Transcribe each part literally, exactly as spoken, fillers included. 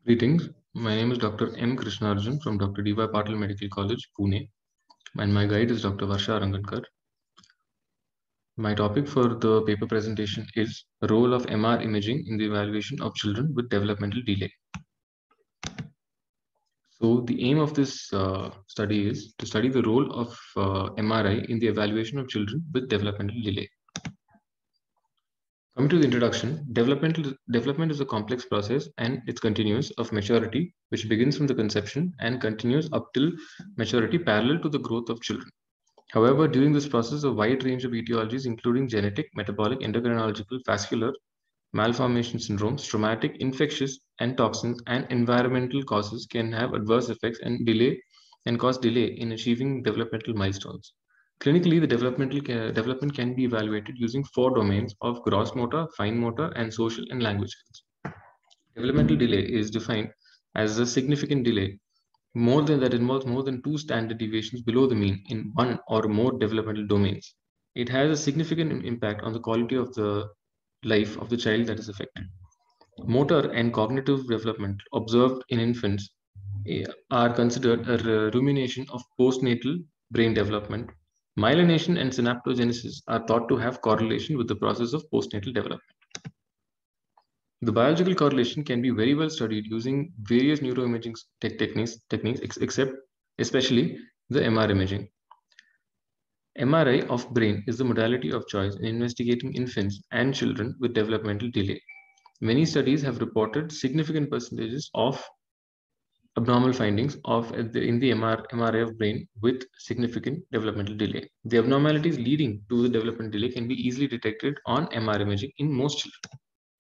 Greetings. My name is Doctor M. Krishnarjan from Doctor D Y Patil Medical College, Pune, and my guide is Doctor Varsha Rangankar. My topic for the paper presentation is role of M R imaging in the evaluation of children with developmental delay. So the aim of this uh, study is to study the role of uh, M R I in the evaluation of children with developmental delay. Coming to the introduction, developmental development is a complex process and it's continuous of maturity, which begins from the conception and continues up till maturity parallel to the growth of children. However, during this process, a wide range of etiologies, including genetic, metabolic, endocrinological, vascular, malformation syndromes, traumatic, infectious, and toxins, and environmental causes can have adverse effects and delay and cause delay in achieving developmental milestones. Clinically, the developmental ca- development can be evaluated using four domains of gross motor, fine motor, and social and language skills. Developmental delay is defined as a significant delay more than that involves more than two standard deviations below the mean in one or more developmental domains. It has a significant impact on the quality of the life of the child that is affected. Motor and cognitive development observed in infants eh, are considered a rumination of postnatal brain development. Myelination and synaptogenesis are thought to have correlation with the process of postnatal development. The biological correlation can be very well studied using various neuroimaging te- techniques, techniques ex- except especially the M R imaging. M R I of brain is the modality of choice in investigating infants and children with developmental delay. Many studies have reported significant percentages of abnormal findings of uh, the, in the M R, M R I of brain with significant developmental delay. The abnormalities leading to the developmental delay can be easily detected on M R imaging in most children.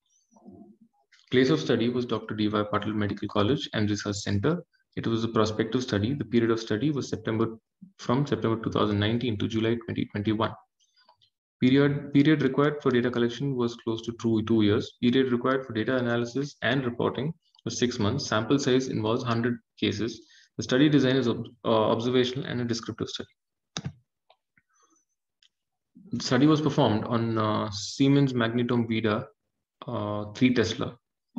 Place of study was Doctor D Y Patil Medical College and Research Center. It was a prospective study. The period of study was September from September two thousand nineteen to July twenty twenty-one. Period, period required for data collection was close to two, two years. Period required for data analysis and reporting was six months. Sample size involves one hundred cases. The study design is ob uh, observational and a descriptive study. The study was performed on uh, Siemens Magnetome Vida uh, three Tesla.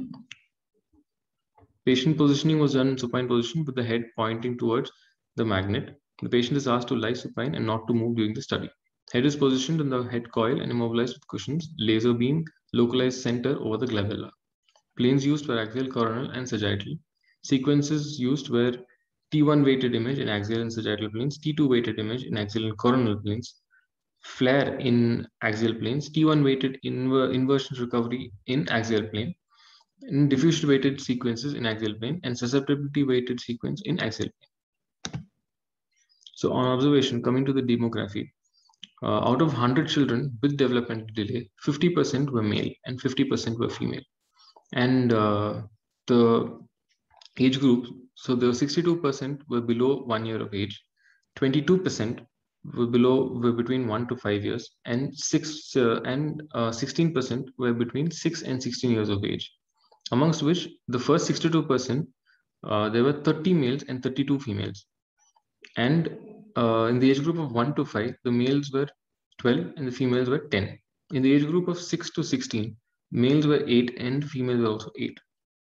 Patient positioning was done in supine position with the head pointing towards the magnet. The patient is asked to lie supine and not to move during the study. Head is positioned in the head coil and immobilized with cushions. Laser beam localized center over the glabella. Planes used were axial, coronal, and sagittal. Sequences used were T one weighted image in axial and sagittal planes, T two weighted image in axial and coronal planes, flare in axial planes, T one weighted inver inversion recovery in axial plane, in diffusion weighted sequences in axial plane, and susceptibility weighted sequence in axial plane. So on observation, coming to the demography, uh, out of one hundred children with developmental delay, fifty percent were male and fifty percent were female. And uh, the age group, so the sixty-two percent were below one year of age, twenty-two percent were below were between one to five years, and six uh, and uh, sixteen percent were between six and sixteen years of age. Amongst which the first sixty-two percent, uh, there were thirty males and thirty-two females. And uh, in the age group of one to five, the males were twelve and the females were ten. In the age group of six to sixteen, males were eight and females were also eight.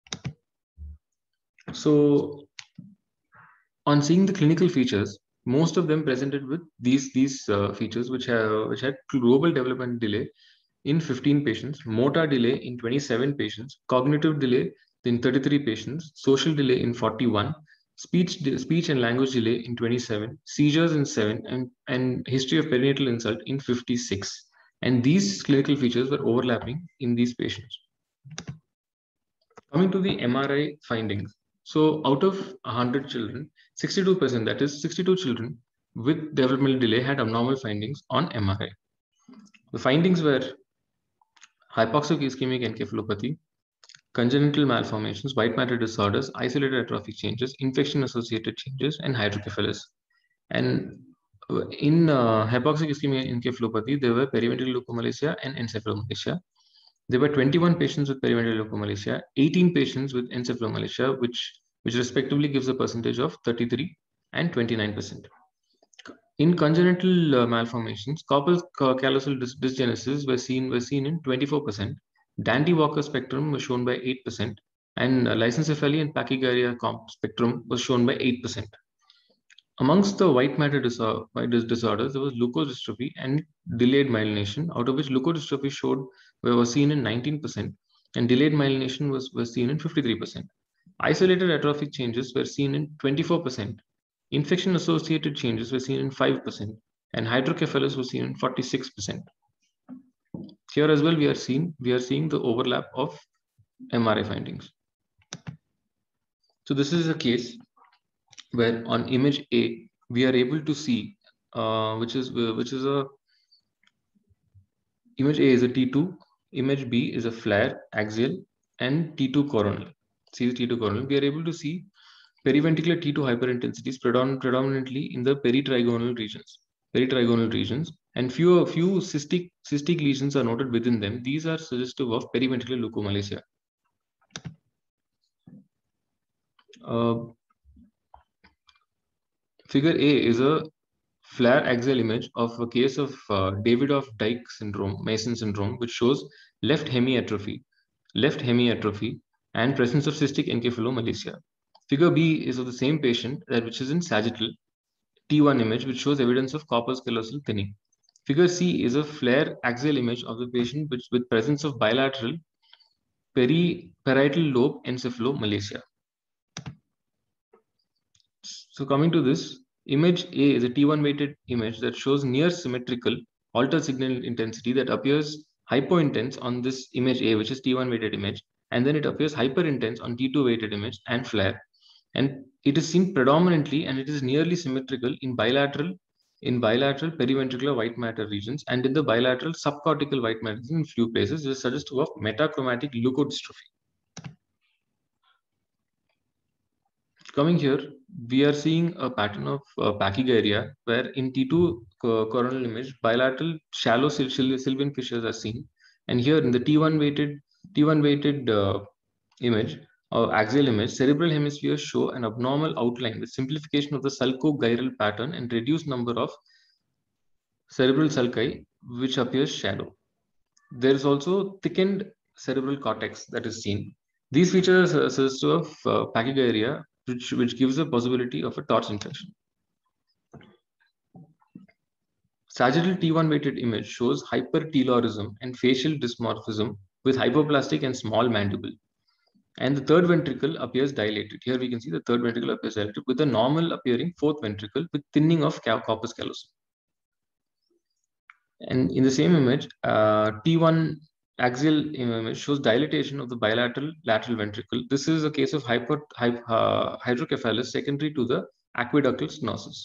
So on seeing the clinical features, most of them presented with these, these uh, features, which, have, which had global development delay in fifteen patients, motor delay in twenty-seven patients, cognitive delay in thirty-three patients, social delay in forty-one, speech, speech and language delay in twenty-seven, seizures in seven, and, and history of perinatal insult in fifty-six. And these clinical features were overlapping in these patients. Coming to the M R I findings. So out of one hundred children, sixty-two percent, that is sixty-two children with developmental delay had abnormal findings on M R I. The findings were hypoxic ischemic encephalopathy, congenital malformations, white matter disorders, isolated atrophic changes, infection-associated changes, and hydrocephalus. And uh, in uh, hypoxic ischemic encephalopathy, there were periventricular leukomalacia and encephalomalacia. There were twenty-one patients with periventricular leukomalacia, eighteen patients with encephalomalacia, which, which respectively gives a percentage of thirty-three and twenty-nine percent. In congenital uh, malformations, corpus callosal dys dysgenesis were seen, were seen in twenty-four percent. Dandy-Walker spectrum was shown by eight percent. and uh, lyssencephaly and pachygyria spectrum was shown by eight percent. Amongst the white matter disorder, disorders, there was leukodystrophy and delayed myelination, out of which leukodystrophy showed was seen in nineteen percent and delayed myelination was, was seen in fifty-three percent. Isolated atrophic changes were seen in twenty-four percent. Infection-associated changes were seen in five percent, and hydrocephalus was seen in forty-six percent. Here as well, we are seeing we are seeing the overlap of M R I findings. So this is a case where on image A we are able to see, uh, which is which is a image A is a T two, image B is a flare axial, and T two coronal. See the T two coronal. We are able to see periventricular T two hyperintensities predom predominantly in the peritrigonal regions, peritrigonal regions, and few few cystic cystic lesions are noted within them. These are suggestive of periventricular leukomalacia. Uh, figure A is a flare axial image of a case of uh, Davidoff-Dyke syndrome, Mason syndrome, which shows left hemiatrophy, left hemiatrophy, and presence of cystic encephalomalacia. Figure B is of the same patient, that which is in sagittal T one image, which shows evidence of corpus callosal thinning. Figure C is a flare axial image of the patient which, with presence of bilateral peri-parietal lobe encephalomalacia. So coming to this, image A is a T one weighted image that shows near symmetrical altered signal intensity that appears hypointense on this image A, which is T one weighted image, and then it appears hyperintense on T two weighted image and flare. And it is seen predominantly and it is nearly symmetrical in bilateral in bilateral periventricular white matter regions and in the bilateral subcortical white matter in few places, which is suggestive of metachromatic leukodystrophy. Coming here, we are seeing a pattern of uh, pachygyria where in T two uh, coronal image, bilateral shallow sylvian fissures are seen. And here in the T one weighted T one weighted uh, image, or axial image, cerebral hemispheres show an abnormal outline with simplification of the sulcogyral pattern and reduced number of cerebral sulci, which appears shadow. There is also thickened cerebral cortex that is seen. These features are suggestive of uh, pachygyria, which, which gives a possibility of a torch infection. Sagittal T one weighted image shows hypertelorism and facial dysmorphism with hypoplastic and small mandible. And the third ventricle appears dilated. Here we can see the third ventricle appears dilated with a normal appearing fourth ventricle with thinning of corpus callosum. And in the same image, uh, T one axial image shows dilatation of the bilateral lateral ventricle. This is a case of hyper, hy, uh, hydrocephalus secondary to the aqueductal stenosis.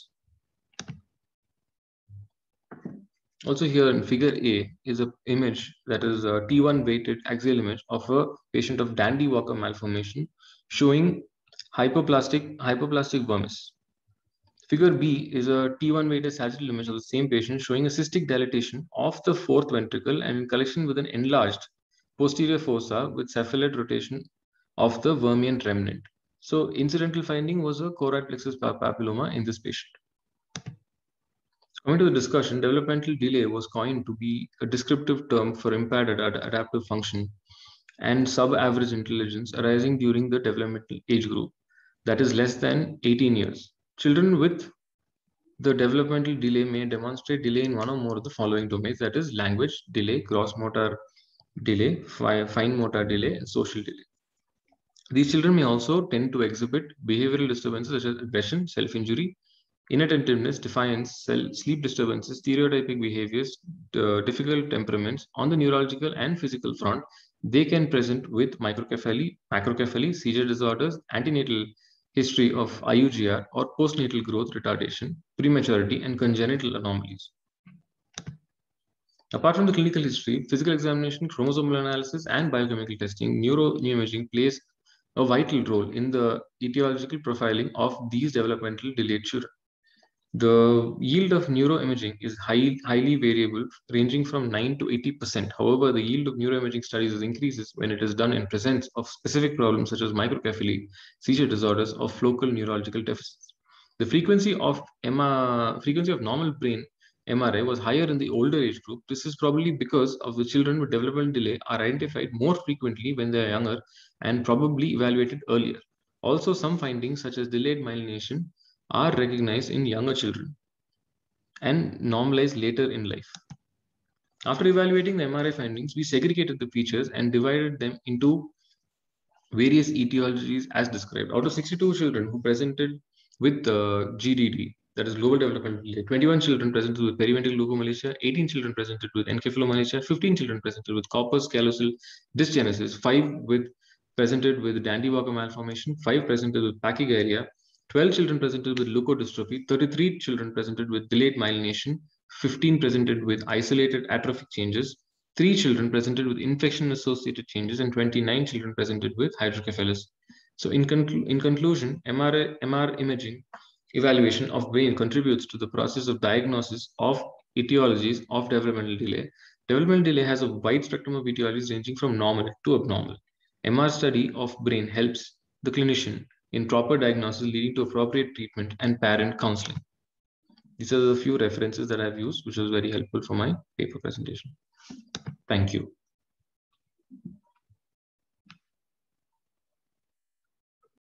Also here in figure A is an image that is a T one weighted axial image of a patient of Dandy-Walker malformation showing hypoplastic, hypoplastic vermis. Figure B is a T one weighted sagittal image of the same patient showing a cystic dilatation of the fourth ventricle and in collection with an enlarged posterior fossa with cephalad rotation of the vermian remnant. So incidental finding was a choroid plexus papilloma in this patient. Coming to the discussion, developmental delay was coined to be a descriptive term for impaired ad adaptive function and sub-average intelligence arising during the developmental age group, that is less than eighteen years. Children with the developmental delay may demonstrate delay in one or more of the following domains, that is language delay, gross motor delay, fi fine motor delay, and social delay. These children may also tend to exhibit behavioral disturbances such as aggression, self-injury, inattentiveness, defiance, sleep disturbances, stereotypic behaviors, uh, difficult temperaments. On the neurological and physical front, they can present with microcephaly, macrocephaly, seizure disorders, antenatal history of I U G R or postnatal growth retardation, prematurity, and congenital anomalies. Apart from the clinical history, physical examination, chromosomal analysis, and biochemical testing, neuroimaging plays a vital role in the etiological profiling of these developmental delayed children. The yield of neuroimaging is high, highly variable, ranging from nine to eighty percent. However, the yield of neuroimaging studies increases when it is done in presence of specific problems such as microcephaly, seizure disorders, or focal neurological deficits. The frequency of M R, frequency of normal brain M R I was higher in the older age group. This is probably because of the children with developmental delay are identified more frequently when they are younger and probably evaluated earlier. Also, some findings such as delayed myelination are recognized in younger children and normalized later in life. After evaluating the M R I findings, we segregated the features and divided them into various etiologies as described. Out of sixty-two children who presented with uh, G D D, that is global developmental delay, twenty-one children presented with perimental leukomalacia, eighteen children presented with encephalomalacia, fifteen children presented with corpus callosal dysgenesis, five with presented with Dandy-Walker malformation, five presented with pachygyria, twelve children presented with leukodystrophy, thirty-three children presented with delayed myelination, fifteen presented with isolated atrophic changes, three children presented with infection-associated changes, and twenty-nine children presented with hydrocephalus. So in, conclu in conclusion, M R I, M R imaging evaluation of brain contributes to the process of diagnosis of etiologies of developmental delay. Developmental delay has a wide spectrum of etiologies ranging from normal to abnormal. M R study of brain helps the clinician in proper diagnosis, leading to appropriate treatment and parent counseling. These are the few references that I've used, which was very helpful for my paper presentation. Thank you.